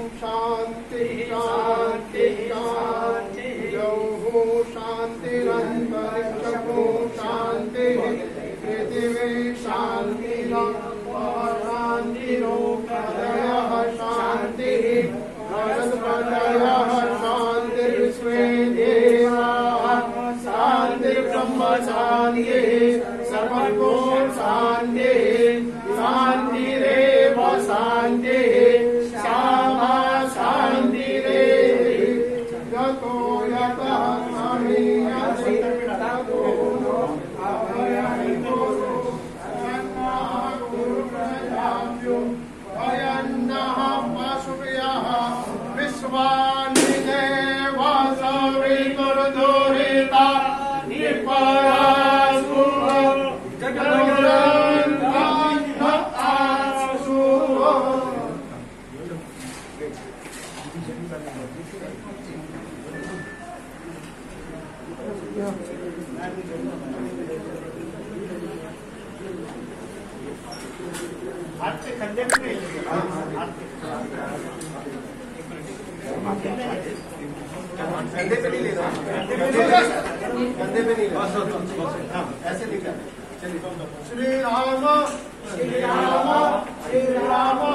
शांति शांति शांति जौहु शांतिरंतरिक्षको शांति पृथिवी शांतिरोपदयः शांति वनस्पतयः शांतिर्विश्वे देवाः शांतिर्ब्रह्म शांतिः सर्वतो शांतिः शांतिरेव शांतिः श्यामा शांतिरेव यतो यतः समीयते ततो नो अभयहितो गुरुप्रजाभ्यो भयन्नः पशुभ्यः विश्वान्विदेव सवितुर्दुरिता निपरासु जगदोरन्तासु हाथ से कंधे पे नहीं कंधे पे नहीं ले रहा कंधे पे नहीं ऐसे नहीं कर। श्री राम श्री राम श्री राम